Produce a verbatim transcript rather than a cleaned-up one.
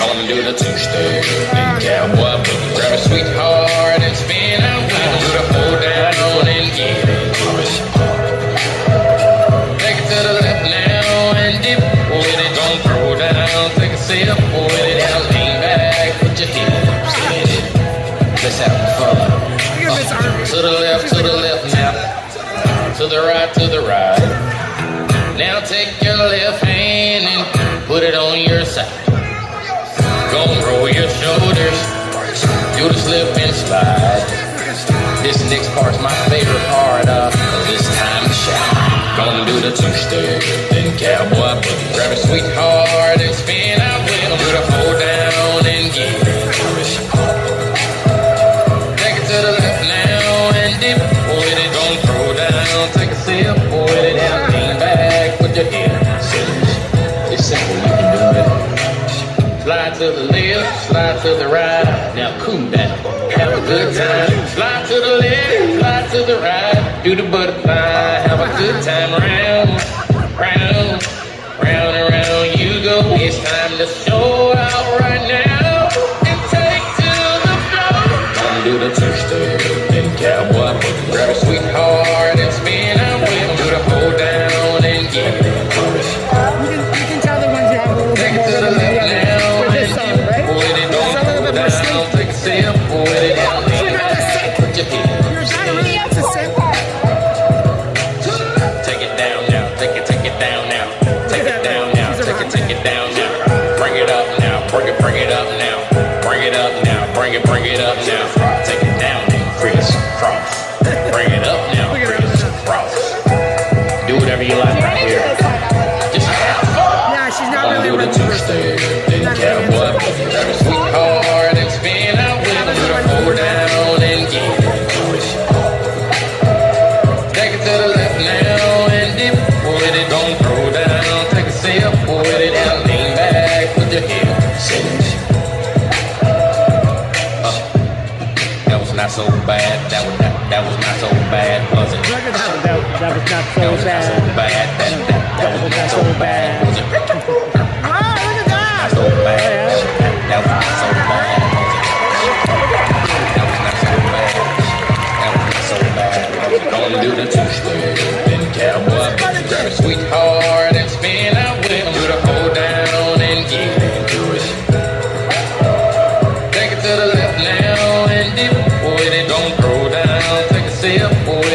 Gonna do the two-step, then cowboy boogie. Grab a sweetheart and spin out with him. Do the hold down and get into it. Take it to the left now and dip with it. Don't throw down, take a sip with it. Now lean back, put your hips in it. Let's have fun. Uh, to the left, to the left now. To the right, to the right. Now take your left hand and put it on your side. Gonna roll your shoulders, do the slip and slide. This next part's my favorite part of this time to shine. Gonna do the two-step, then cowboy boogie. Grab a sweetheart and spin out with him. Do the hold down and get into it. Take it to the left now and dip with it. Don't throw down, take a sip with it. Now lean back, put your hips in it. It's simple, you can do it. Slide to the left, slide to the right. Now cool down, have a good time. Slide to the left, slide to the right. Do the butterfly, have a good time. Round, round, round and round you go. It's time to show out right now and take to the floor. Gonna do the two-step, then cowboy boogie. Grab a sweetheart and spin out with him. Do the hold down and get into it. You can tell the ones you have a little bit more than the other. Take a sip with it down there. Put your hips in it. Take it down now. Take it, take it down now. Take it down now. Take it, take it down now. Bring it up now. Bring it, bring it up now. Bring it up now. Bring it, bring it up now. Take it down now. Crisscross. Bring it up now. Crisscross. Do whatever you like right here. Just have fun. Yeah, she's not really do the two-step, then cowboy boogie. Grab a sweetheart and spin out with him. Do the hold down and get into it. Take it to the left now and dip with it. Don't throw down, take a sip with it. Now lean back with your hips in it. Uh, that was not so bad. That was not, that was not so bad, was it? That, that, that was not so that was bad. Not so bad. That, that, that was not so bad, was it? Not so bad. That was not so bad. That was not so bad. That was not so bad. Gonna do the two-step, then cowboy boogie. Grab a sweetheart and spin out with him. Do the hold down and get into it. Take it to the left now and dip with it. Don't throw down, take a sip with